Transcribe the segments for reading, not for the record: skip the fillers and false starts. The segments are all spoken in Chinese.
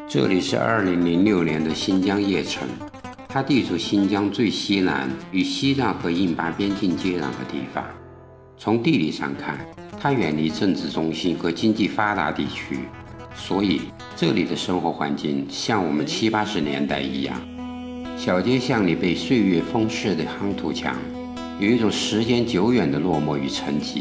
这里是2006年的新疆叶城，它地处新疆最西南，与西藏和印巴边境接壤的地方。从地理上看，它远离政治中心和经济发达地区，所以这里的生活环境像我们70、80年代一样，小街巷里被岁月风蚀的夯土墙，有一种时间久远的落寞与沉寂。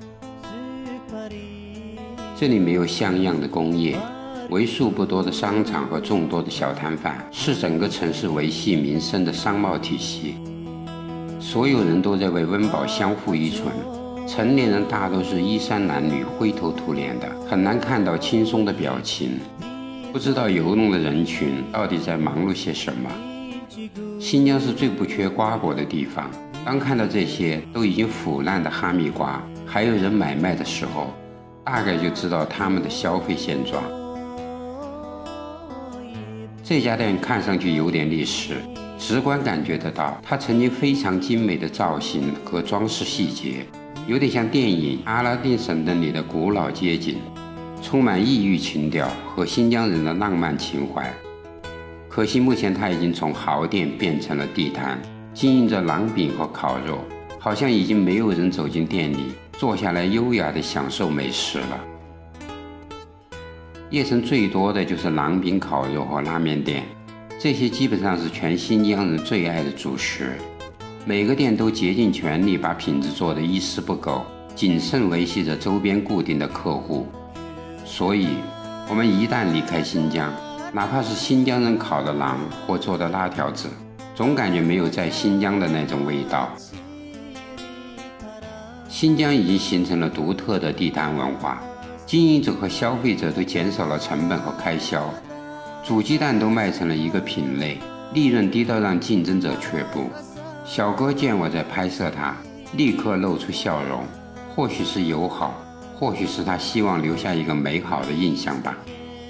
这里没有像样的工业，为数不多的商场和众多的小摊贩是整个城市维系民生的商贸体系。所有人都在为温饱相互依存，成年人大都是衣衫褴褛、灰头土脸的，很难看到轻松的表情。不知道游弄的人群到底在忙碌些什么。新疆是最不缺瓜果的地方，当看到这些都已经腐烂的哈密瓜还有人买卖的时候，大概就知道他们的消费现状。这家店看上去有点历史，直观感觉得到它曾经非常精美的造型和装饰细节，有点像电影《阿拉丁神灯》里的古老街景，充满异域情调和新疆人的浪漫情怀。可惜目前它已经从豪店变成了地摊，经营着馕饼和烤肉，好像已经没有人走进店里坐下来优雅地享受美食了。叶城最多的就是馕饼、烤肉和拉面店，这些基本上是全新疆人最爱的主食。每个店都竭尽全力把品质做得一丝不苟，谨慎维系着周边固定的客户。所以我们一旦离开新疆，哪怕是新疆人烤的馕或做的辣条子，总感觉没有在新疆的那种味道。新疆已经形成了独特的地摊文化，经营者和消费者都减少了成本和开销，煮鸡蛋都卖成了一个品类，利润低到让竞争者却步。小哥见我在拍摄他，立刻露出笑容，或许是友好，或许是他希望留下一个美好的印象吧。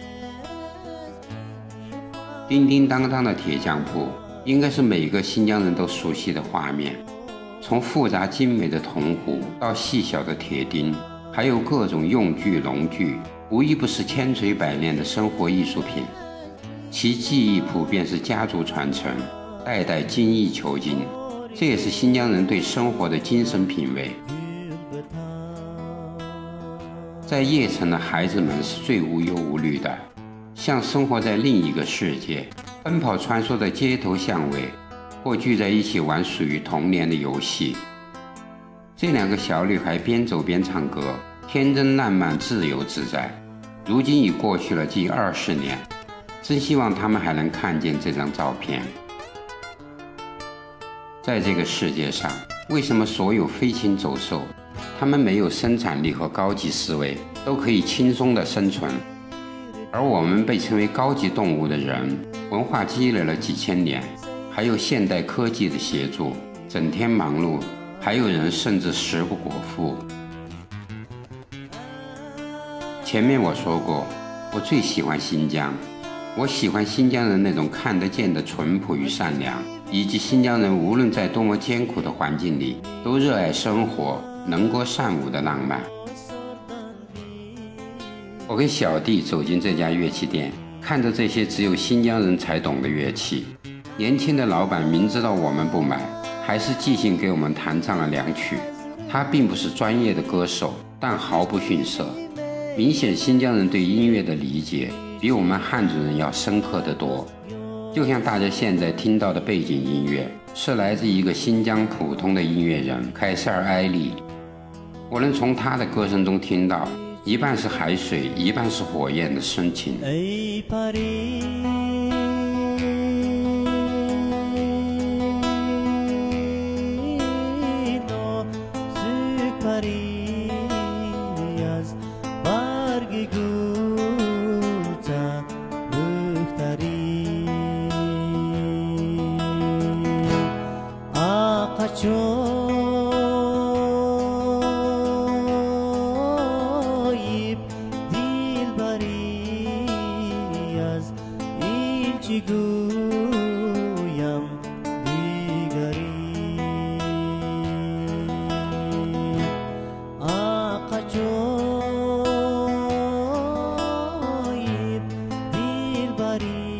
叮叮当当的铁匠铺应该是每个新疆人都熟悉的画面，从复杂精美的铜壶到细小的铁钉，还有各种用具农具，无一不是千锤百炼的生活艺术品。其技艺普遍是家族传承，代代精益求精，这也是新疆人对生活的精神品味。在叶城的孩子们是最无忧无虑的，像生活在另一个世界，奔跑穿梭在街头巷尾，或聚在一起玩属于童年的游戏。这两个小女孩边走边唱歌，天真烂漫，自由自在。如今已过去了近20年，真希望他们还能看见这张照片。在这个世界上，为什么所有飞禽走兽，它们没有生产力和高级思维，都可以轻松地生存，而我们被称为高级动物的人，文化积累了几千年，还有现代科技的协助，整天忙碌，还有人甚至食不果腹。前面我说过，我最喜欢新疆，我喜欢新疆人那种看得见的淳朴与善良，以及新疆人无论在多么艰苦的环境里，都热爱生活、能歌善舞的浪漫。我跟小弟走进这家乐器店，看着这些只有新疆人才懂的乐器，年轻的老板明知道我们不买，还是即兴给我们弹唱了2曲。他并不是专业的歌手，但毫不逊色。明显新疆人对音乐的理解比我们汉族人要深刻得多。就像大家现在听到的背景音乐，是来自一个新疆普通的音乐人凯塞尔埃利。我能从他的歌声中听到一半是海水，一半是火焰的深情。 Hari